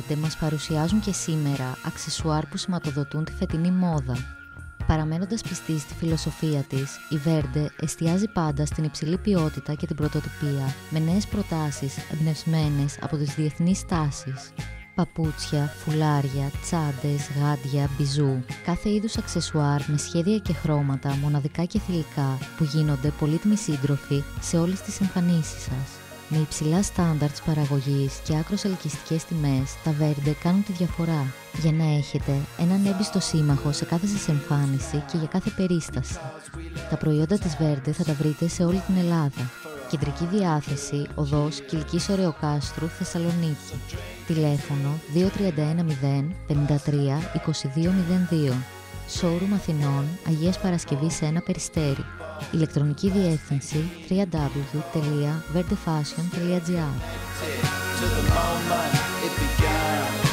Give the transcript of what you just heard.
Verde μας παρουσιάζουν και σήμερα αξεσουάρ που σηματοδοτούν τη φετινή μόδα. Παραμένοντας πιστή στη φιλοσοφία της, η Verde εστιάζει πάντα στην υψηλή ποιότητα και την πρωτοτυπία, με νέες προτάσεις εμπνευσμένες από τις διεθνείς τάσεις. Παπούτσια, φουλάρια, τσάντες, γάντια, μπιζού, κάθε είδους αξεσουάρ με σχέδια και χρώματα μοναδικά και θηλυκά που γίνονται πολύτιμοι σύντροφοι σε όλες τις εμφανίσεις σας. Με υψηλά στάνταρτς παραγωγής και άκρως ελκυστικές τιμές, τα Verde κάνουν τη διαφορά για να έχετε έναν έμπιστο σύμμαχο σε κάθε σας εμφάνιση και για κάθε περίσταση. Τα προϊόντα της Verde θα τα βρείτε σε όλη την Ελλάδα. Κεντρική διάθεση, οδός Κιλκής Ωρεοκάστρου, Θεσσαλονίκη. Τηλέφωνο 2310 53 2202. Showroom Αθηνών, Αγίας Παρασκευής 1 Περιστέρι. Ηλεκτρονική διεύθυνση www.verdefashion.gr.